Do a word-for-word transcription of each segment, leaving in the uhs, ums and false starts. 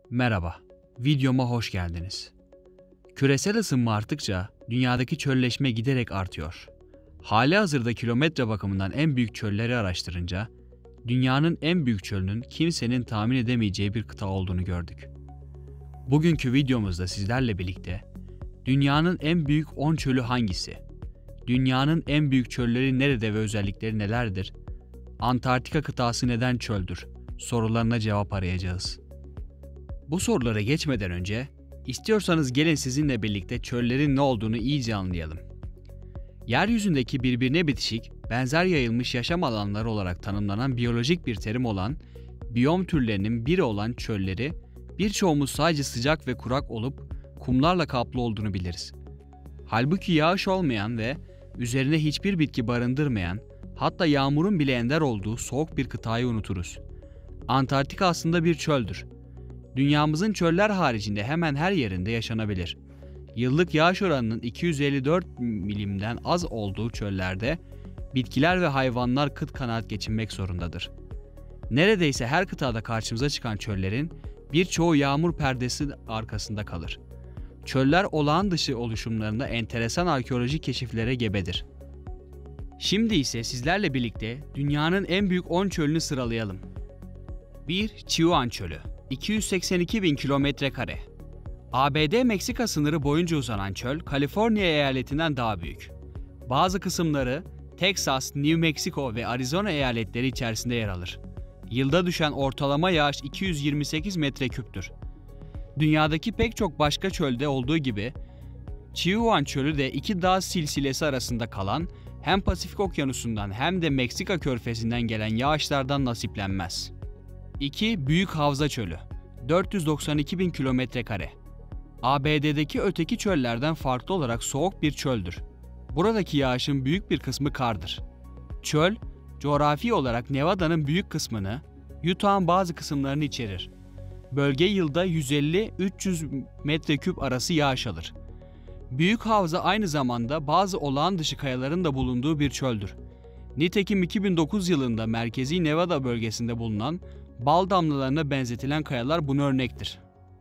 Merhaba, videoma hoş geldiniz. Küresel ısınma arttıkça dünyadaki çölleşme giderek artıyor. Halihazırda kilometre bakımından en büyük çölleri araştırınca, dünyanın en büyük çölünün kimsenin tahmin edemeyeceği bir kıta olduğunu gördük. Bugünkü videomuzda sizlerle birlikte, dünyanın en büyük on çölü hangisi? Dünyanın en büyük çölleri nerede ve özellikleri nelerdir? Antarktika kıtası neden çöldür? Sorularına cevap arayacağız. Bu sorulara geçmeden önce, istiyorsanız gelin sizinle birlikte çöllerin ne olduğunu iyice anlayalım. Yeryüzündeki birbirine bitişik, benzer yayılmış yaşam alanları olarak tanımlanan biyolojik bir terim olan, biyom türlerinin biri olan çölleri, birçoğumuz sadece sıcak ve kurak olup kumlarla kaplı olduğunu biliriz. Halbuki yağış olmayan ve üzerine hiçbir bitki barındırmayan, hatta yağmurun bile ender olduğu soğuk bir kıtayı unuturuz. Antarktika aslında bir çöldür. Dünyamızın çöller haricinde hemen her yerinde yaşanabilir. Yıllık yağış oranının iki yüz elli dört milimden az olduğu çöllerde bitkiler ve hayvanlar kıt kanaat geçinmek zorundadır. Neredeyse her kıtada karşımıza çıkan çöllerin birçoğu yağmur perdesi arkasında kalır. Çöller olağan dışı oluşumlarında enteresan arkeolojik keşiflere gebedir. Şimdi ise sizlerle birlikte dünyanın en büyük on çölünü sıralayalım. bir. Chihuahua Çölü iki yüz seksen iki bin kilometre kare. A B D-Meksika sınırı boyunca uzanan çöl, Kaliforniya eyaletinden daha büyük. Bazı kısımları Texas, New Mexico ve Arizona eyaletleri içerisinde yer alır. Yılda düşen ortalama yağış iki yüz yirmi sekiz metreküptür. Dünyadaki pek çok başka çölde olduğu gibi, Chihuahua Çölü de iki dağ silsilesi arasında kalan, hem Pasifik Okyanusu'ndan hem de Meksika Körfezi'nden gelen yağışlardan nasiplenmez. iki. Büyük Havza Çölü dört yüz doksan iki bin kilometre kare. A B D'deki öteki çöllerden farklı olarak soğuk bir çöldür. Buradaki yağışın büyük bir kısmı kardır. Çöl, coğrafi olarak Nevada'nın büyük kısmını, Utah'ın bazı kısımlarını içerir. Bölge yılda yüz elli üç yüz metreküp arası yağış alır. Büyük Havza aynı zamanda bazı olağan dışı kayaların da bulunduğu bir çöldür. Nitekim iki bin dokuz yılında merkezi Nevada bölgesinde bulunan bal damlalarına benzetilen kayalar buna örnektir.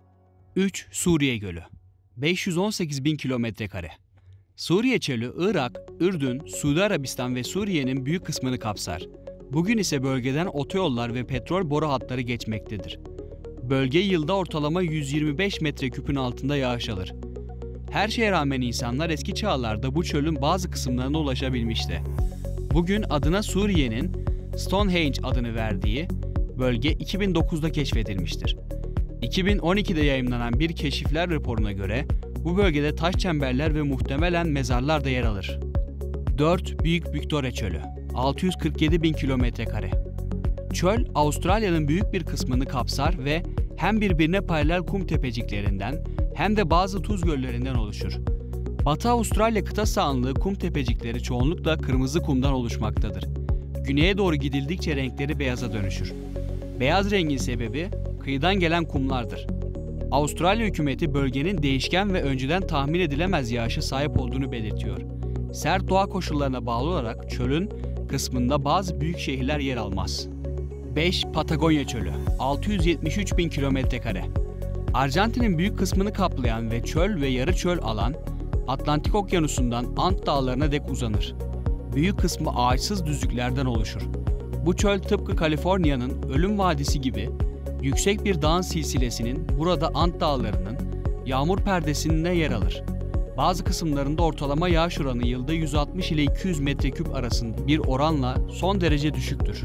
üç. Suriye Gölü beş yüz on sekiz bin kilometre kare. Suriye Çölü, Irak, Ürdün, Suudi Arabistan ve Suriye'nin büyük kısmını kapsar. Bugün ise bölgeden otoyollar ve petrol boru hatları geçmektedir. Bölge yılda ortalama yüz yirmi beş metreküpün altında yağış alır. Her şeye rağmen insanlar eski çağlarda bu çölün bazı kısımlarına ulaşabilmişti. Bugün adına Suriye'nin Stonehenge adını verdiği bölge iki bin dokuzda keşfedilmiştir. iki bin on ikide yayımlanan bir keşifler raporuna göre bu bölgede taş çemberler ve muhtemelen mezarlar da yer alır. dört. Büyük Victoria Çölü altı yüz kırk yedi bin kilometre kare. Çöl, Avustralya'nın büyük bir kısmını kapsar ve hem birbirine paralel kum tepeciklerinden hem de bazı tuz göllerinden oluşur. Batı Avustralya kıta sahanlığı kum tepecikleri çoğunlukla kırmızı kumdan oluşmaktadır. Güneye doğru gidildikçe renkleri beyaza dönüşür. Beyaz rengin sebebi kıyıdan gelen kumlardır. Avustralya hükümeti bölgenin değişken ve önceden tahmin edilemez yağışa sahip olduğunu belirtiyor. Sert doğa koşullarına bağlı olarak çölün kısmında bazı büyük şehirler yer almaz. beş. Patagonya Çölü altı yüz yetmiş üç bin kilometre kare. Arjantin'in büyük kısmını kaplayan ve çöl ve yarı çöl alan, Atlantik Okyanusu'ndan Ant Dağları'na dek uzanır. Büyük kısmı ağaçsız düzlüklerden oluşur. Bu çöl tıpkı Kaliforniya'nın Ölüm Vadisi gibi yüksek bir dağın silsilesinin burada Ant Dağları'nın yağmur perdesinde yer alır. Bazı kısımlarında ortalama yağış oranı yılda yüz altmış ile iki yüz metreküp arasında bir oranla son derece düşüktür.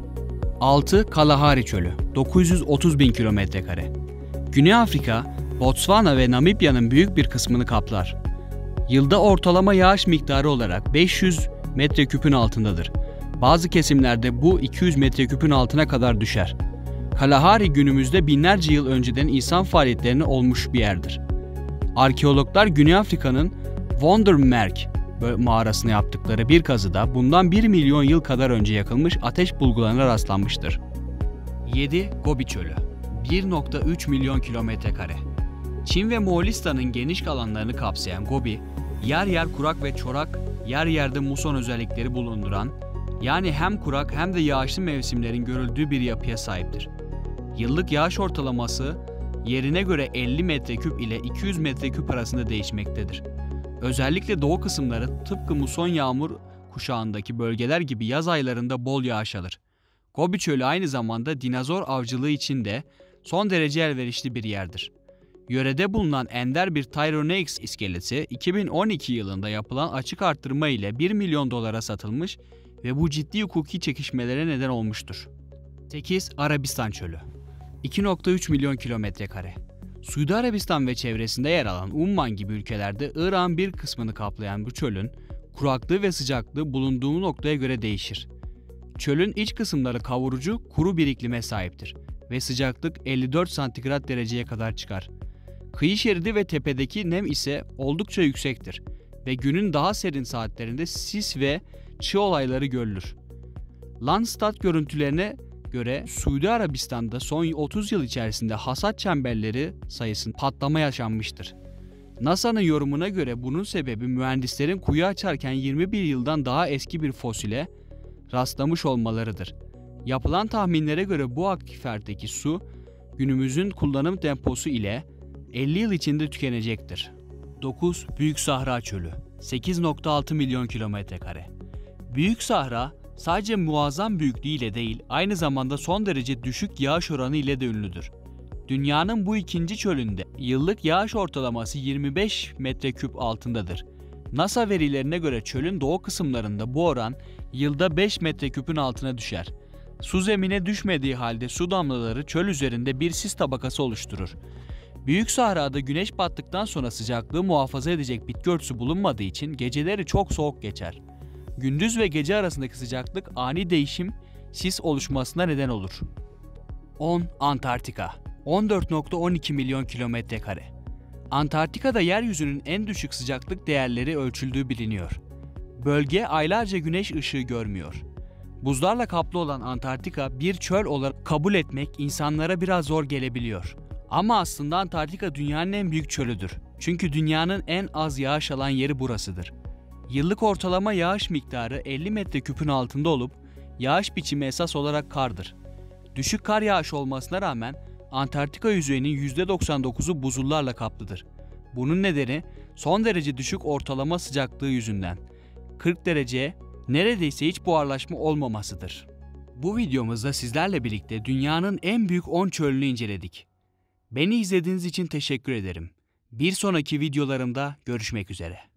altı. Kalahari Çölü dokuz yüz otuz bin kilometre kare. Güney Afrika, Botswana ve Namibya'nın büyük bir kısmını kaplar. Yılda ortalama yağış miktarı olarak beş yüz metreküpün altındadır. Bazı kesimlerde bu iki yüz metreküpün altına kadar düşer. Kalahari günümüzde binlerce yıl önceden insan faaliyetlerine olmuş bir yerdir. Arkeologlar Güney Afrika'nın Wondermerg mağarasına yaptıkları bir kazıda bundan bir milyon yıl kadar önce yakılmış ateş bulgularına rastlanmıştır. yedi. Gobi Çölü bir nokta üç milyon kilometre kare. Çin ve Moğolistan'ın geniş alanlarını kapsayan Gobi, yer yer kurak ve çorak, yer yerde muson özellikleri bulunduran, yani hem kurak hem de yağışlı mevsimlerin görüldüğü bir yapıya sahiptir. Yıllık yağış ortalaması yerine göre elli metreküp ile iki yüz metreküp arasında değişmektedir. Özellikle doğu kısımları tıpkı muson yağmur kuşağındaki bölgeler gibi yaz aylarında bol yağış alır. Gobi Çölü aynı zamanda dinozor avcılığı için de son derece elverişli bir yerdir. Yörede bulunan ender bir Tyrannosaurus iskeleti iki bin on iki yılında yapılan açık arttırma ile bir milyon dolara satılmış ve bu ciddi hukuki çekişmelere neden olmuştur. sekiz. Arabistan Çölü iki nokta üç milyon kilometre kare. Suudi Arabistan ve çevresinde yer alan Umman gibi ülkelerde Irak'ın bir kısmını kaplayan bu çölün kuraklığı ve sıcaklığı bulunduğu noktaya göre değişir. Çölün iç kısımları kavurucu, kuru bir iklime sahiptir ve sıcaklık elli dört santigrat dereceye kadar çıkar. Kıyı şeridi ve tepedeki nem ise oldukça yüksektir ve günün daha serin saatlerinde sis ve çığ olayları görülür. Landsat görüntülerine göre Suudi Arabistan'da son otuz yıl içerisinde hasat çemberleri sayısında patlama yaşanmıştır. NASA'nın yorumuna göre bunun sebebi mühendislerin kuyu açarken yirmi bir yıldan daha eski bir fosile rastlamış olmalarıdır. Yapılan tahminlere göre bu akiferdeki su günümüzün kullanım temposu ile elli yıl içinde tükenecektir. dokuz. Büyük Sahra Çölü sekiz nokta altı milyon kilometre kare. Büyük Sahra sadece muazzam büyüklüğüyle değil, aynı zamanda son derece düşük yağış oranı ile de ünlüdür. Dünyanın bu ikinci çölünde yıllık yağış ortalaması yirmi beş metreküp altındadır. NASA verilerine göre çölün doğu kısımlarında bu oran yılda beş metreküpün altına düşer. Su zemine düşmediği halde su damlaları çöl üzerinde bir sis tabakası oluşturur. Büyük Sahra'da güneş battıktan sonra sıcaklığı muhafaza edecek bitki örtüsü bulunmadığı için geceleri çok soğuk geçer. Gündüz ve gece arasındaki sıcaklık ani değişim sis oluşmasına neden olur. on. Antarktika on dört nokta on iki milyon kilometre kare. Antarktika'da yeryüzünün en düşük sıcaklık değerleri ölçüldüğü biliniyor. Bölge aylarca güneş ışığı görmüyor. Buzlarla kaplı olan Antarktika bir çöl olarak kabul etmek insanlara biraz zor gelebiliyor. Ama aslında Antarktika dünyanın en büyük çölüdür. Çünkü dünyanın en az yağış alan yeri burasıdır. Yıllık ortalama yağış miktarı elli metreküpün altında olup yağış biçimi esas olarak kardır. Düşük kar yağışı olmasına rağmen Antarktika yüzeyinin yüzde doksan dokuzu buzullarla kaplıdır. Bunun nedeni son derece düşük ortalama sıcaklığı yüzünden kırk dereceye neredeyse hiç buharlaşma olmamasıdır. Bu videomuzda sizlerle birlikte dünyanın en büyük on çölünü inceledik. Beni izlediğiniz için teşekkür ederim. Bir sonraki videolarımda görüşmek üzere.